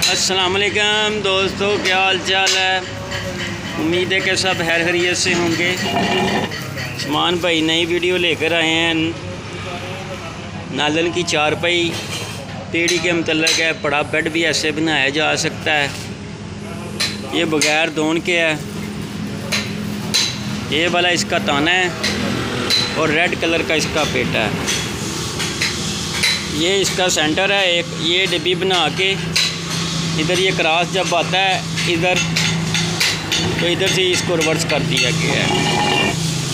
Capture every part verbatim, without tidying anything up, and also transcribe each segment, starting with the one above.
अस्सलाम वालेकुम दोस्तों, क्या हाल चाल है। उम्मीद है कि सब खैर खैरियत से होंगे। उस्मान भाई नई वीडियो लेकर आए हैं। नालन की चारपाई पीढ़ी के मतलब है। बड़ा बेड भी ऐसे बनाया जा सकता है। ये बगैर धोन के है। ये वाला इसका ताना है और रेड कलर का इसका पेटा है। ये इसका सेंटर है। एक ये डिब्बी बना के इधर ये क्रॉस जब आता है इधर, तो इधर से इसको रिवर्स कर दिया गया है।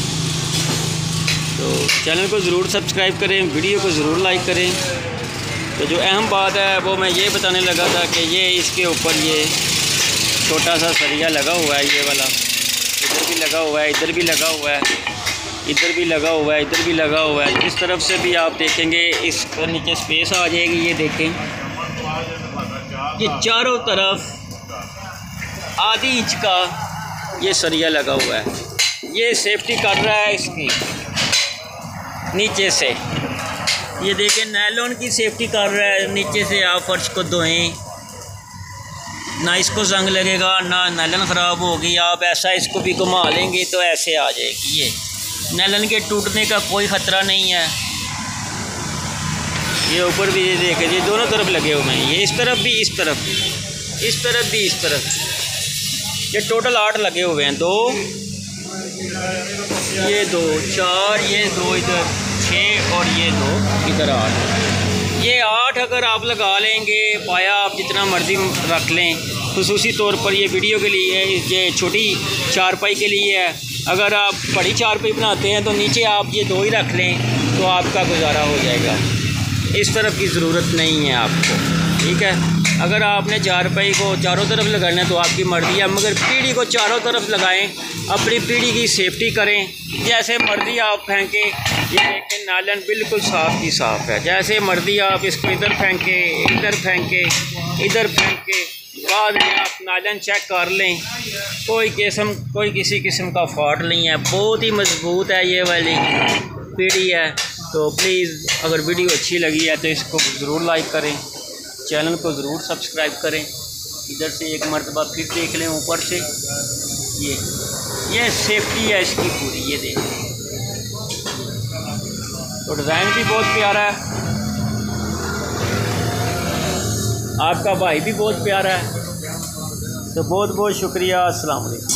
तो चैनल को ज़रूर सब्सक्राइब करें, वीडियो को ज़रूर लाइक करें। तो जो अहम बात है वो मैं ये बताने लगा था कि ये इसके ऊपर ये छोटा सा सरिया लगा हुआ है। ये वाला इधर भी लगा हुआ है, इधर भी लगा हुआ है, इधर भी लगा हुआ है, इधर भी लगा हुआ है। जिस तरफ से भी आप देखेंगे इस पर नीचे स्पेस आ जाएगी। ये देखें, ये चारों तरफ आधी इंच का ये सरिया लगा हुआ है। ये सेफ्टी कर रहा है इसकी नीचे से। ये देखें, नायलॉन की सेफ्टी कर रहा है। नीचे से आप फर्श को धोएं, ना इसको जंग लगेगा, ना नायलॉन ख़राब होगी। आप ऐसा इसको भी घुमा लेंगे तो ऐसे आ जाएगी। ये नायलॉन के टूटने का कोई ख़तरा नहीं है। ये ऊपर भी ये देखें, ये दोनों तरफ लगे हुए हैं। ये इस तरफ भी, इस तरफ, इस तरफ भी, इस तरफ। ये टोटल आठ लगे हुए हैं। दो, ये दो, चार, ये दो इधर, छः और ये दो इधर, आठ। ये आठ अगर आप लगा लेंगे, पाया आप जितना मर्ज़ी रख लें। खुसूसी तौर पर ये वीडियो के लिए, ये छोटी चारपाई के लिए है। अगर आप बड़ी चारपाई बनाते हैं तो नीचे आप ये दो ही रख लें तो आपका गुजारा हो जाएगा। इस तरफ की ज़रूरत नहीं है आपको, ठीक है। अगर आपने चारपाई को चारों तरफ लगाना है तो आपकी मर्ज़ी है, मगर पीढ़ी को चारों तरफ लगाएं। अपनी पीढ़ी की सेफ्टी करें। जैसे मर्ज़ी आप फेंकें। ये देखें, नालन बिल्कुल साफ़ ही साफ़ है। जैसे मर्ज़ी आप इसको इधर फेंकें, इधर फेंकें, इधर फेंकें। बाद में आप नालन चेक कर लें, कोई किस्म कोई किसी किस्म का फॉल्ट नहीं है। बहुत ही मजबूत है ये वाली पीढ़ी है। तो प्लीज़ अगर वीडियो अच्छी लगी है तो इसको ज़रूर लाइक करें, चैनल को ज़रूर सब्सक्राइब करें। इधर से एक मरतबा फिर देख लें ऊपर से। ये ये सेफ्टी है इसकी पूरी। ये देखें, तो डिज़ाइन भी बहुत प्यारा है। आपका भाई भी बहुत प्यारा है। तो बहुत बहुत शुक्रिया। अस्सलाम वालेकुम।